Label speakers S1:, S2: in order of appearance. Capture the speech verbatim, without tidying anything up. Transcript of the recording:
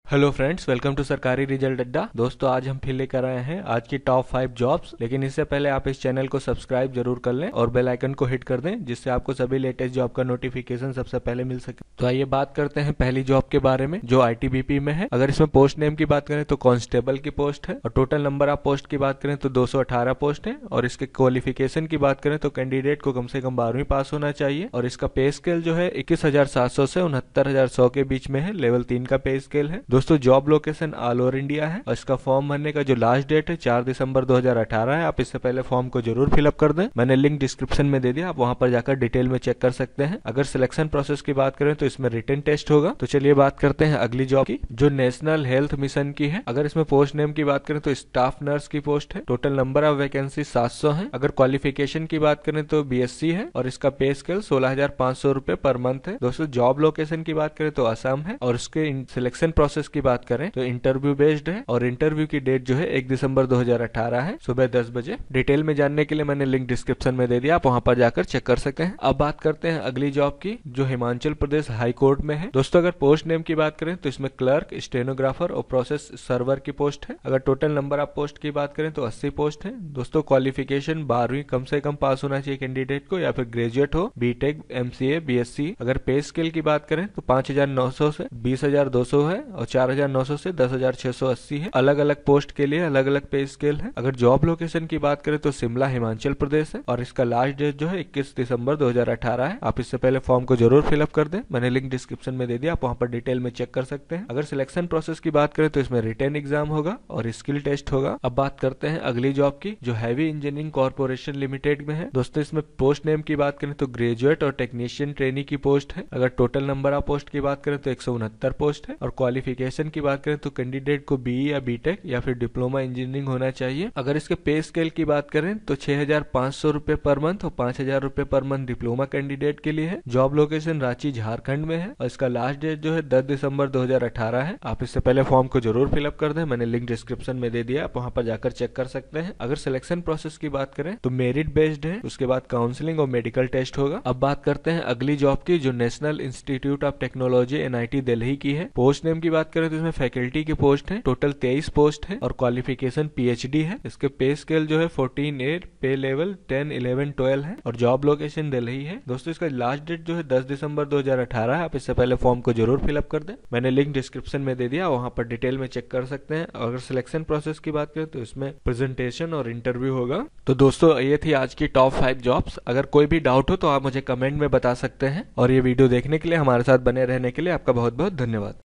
S1: Hello friends, welcome to Sarkari result Adda. दोस्तों, आज हम फिर लेकर आए हैं आज की टॉप फाइव जॉब्स। लेकिन इससे पहले आप इस चैनल को सब्सक्राइब जरूर कर लें और बेल आइकन को हिट कर दें, जिससे आपको सभी लेटेस्ट जॉब का नोटिफिकेशन सबसे पहले मिल सके। तो आइए बात करते हैं पहली जॉब के बारे में, जो आईटीबीपी में है। अगर इसमें पोस्ट नेम की बात करें तो कांस्टेबल की पोस्ट है और टोटल नंबर ऑफ पोस्ट की बात करें तो दो सौ अठारह पोस्ट है। और इसके क्वालिफिकेशन की बात करें तो कैंडिडेट को कम से कम बारहवीं पास होना चाहिए। और इसका पे स्केल जो है इक्कीस हजार सात सौ से उनहत्तर हजार सौ के बीच में है। लेवल तीन का पे स्केल है। दोस्तों, job location all over India है और इसका फॉर्म भरने का जो लास्ट डेट है चार दिसंबर दो हजार अठारह है। आप इससे पहले फॉर्म को जरूर फिलअप कर दें। मैंने लिंक डिस्क्रिप्शन में दे दिया, आप वहां पर जाकर डिटेल में चेक कर सकते हैं। अगर सिलेक्शन प्रोसेस की बात करें तो इसमें रिटन टेस्ट होगा। तो चलिए बात करते हैं अगली जॉब की, जो नेशनल हेल्थ मिशन की है। अगर इसमें पोस्ट नेम की बात करें तो स्टाफ नर्स की पोस्ट है। टोटल नंबर ऑफ वैकेंसी सात सौ है। अगर क्वालिफिकेशन की बात करें तो बीएससी है और इसका पे स्केल सोलह हजार पांच सौ रूपये पर मंथ है। दोस्तों, जॉब लोकेशन की बात करें तो असम है और उसके सिलेक्शन प्रोसेस की बात करें तो इंटरव्यू बेस्ड है और इंटरव्यू की डेट जो है एक दिसंबर दो हजार अठारह है, सुबह दस बजे। डिटेल में जानने के लिए मैंने लिंक डिस्क्रिप्शन में दे दिया, आप वहां पर जाकर चेक कर सकते हैं। अब बात करते हैं अगली जॉब की, जो हिमाचल प्रदेश हाई कोर्ट में है। दोस्तों, अगर पोस्ट नेम की बात करें तो इसमें क्लर्क, स्टेनोग्राफर और प्रोसेस सर्वर की पोस्ट है। अगर टोटल नंबर ऑफ पोस्ट की बात करें तो अस्सी पोस्ट है। दोस्तों, क्वालिफिकेशन बारहवीं कम से कम पास होना चाहिए कैंडिडेट को, या फिर ग्रेजुएट हो, बीटेक, एमसीए, बीएससी। अगर पे स्केल की बात करें तो पांच हजार नौ सौ से बीस हजार दो सौ है और चार हजार नौ सौ से दस हजार छह सौ अस्सी है। अलग अलग पोस्ट के लिए अलग अलग पे स्केल है। अगर जॉब लोकेशन की बात करें तो शिमला, हिमाचल प्रदेश है और इसका लास्ट डेट जो है इक्कीस दिसंबर दो हजार अठारह है। आप इससे पहले फॉर्म को जरूर फिलअप कर दें। मैंने लिंक डिस्क्रिप्शन में दे दिया, आप वहां पर डिटेल में चेक कर सकते हैं। अगर सिलेक्शन प्रोसेस की बात करें तो इसमें रिटन एग्जाम होगा और स्किल टेस्ट होगा। अब बात करते हैं अगली जॉब की, जो हैवी इंजीनियरिंग कॉर्पोरेशन लिमिटेड में है। दोस्तों, इसमें पोस्ट नेम की बात करें तो ग्रेजुएट और टेक्नीशियन ट्रेनी की पोस्ट है। अगर टोटल नंबर ऑफ पोस्ट की बात करें तो एक सौ उनहत्तर पोस्ट है और क्वालिफिकेशन की बात करें तो कैंडिडेट को बीई या बीटेक या फिर डिप्लोमा इंजीनियरिंग होना चाहिए। अगर इसके पे स्केल की बात करें तो छह हजार पांच सौ रूपये पर मंथ और पांच हजार रूपये पर मंथ डिप्लोमा कैंडिडेट के लिए है। जॉब लोकेशन रांची, झारखंड में है और इसका लास्ट डेट जो है दस दिसंबर दो हजार अठारह है। आप इससे पहले फॉर्म को जरूर फिलअप कर दें। मैंने लिंक डिस्क्रिप्शन में दे दिया, आप वहां पर जाकर चेक कर सकते हैं। अगर सिलेक्शन प्रोसेस की बात करें तो मेरिट बेस्ड है, उसके बाद काउंसलिंग और मेडिकल टेस्ट होगा। अब बात करते हैं अगली जॉब की, जो National Institute of Technology NIT Delhi की है। पोस्ट नेम की बात करें तो इसमें फैकल्टी की पोस्ट है। टोटल तेईस पोस्ट है और क्वालिफिकेशन पीएचडी है। इसके पे स्केल जो है fourteen eight, pay level ten eleven twelve है और जॉब लोकेशन दिल्ली है। दोस्तों, इसका लास्ट डेट जो है दस दिसंबर दो हजार अठारह है। आप इससे पहले फॉर्म को जरूर फिलअप कर दें। मैंने लिंक डिस्क्रिप्शन में दे दिया, वहां पर डिटेल में चेक कर सकते हैं। अगर सिलेक्शन प्रोसेस की बात करें तो इसमें प्रेजेंटेशन और इंटरव्यू होगा। तो दोस्तों, ये थी आज की टॉप फाइव जॉब्स। अगर कोई भी डाउट हो तो आप मुझे कमेंट में बता सकते हैं। और ये वीडियो देखने के लिए, हमारे साथ बने रहने के लिए आपका बहुत बहुत धन्यवाद।